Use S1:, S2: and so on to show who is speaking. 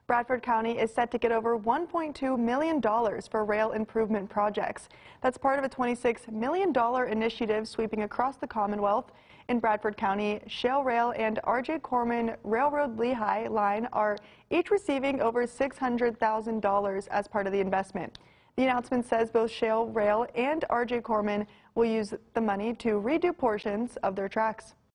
S1: Bradford County is set to get over $1.2 million for rail improvement projects. That's part of a $26 million initiative sweeping across the Commonwealth. In Bradford County, Shale Rail and R.J. Corman Railroad Lehigh line are each receiving over $600,000 as part of the investment. The announcement says both Shale Rail and R.J. Corman will use the money to redo portions of their tracks.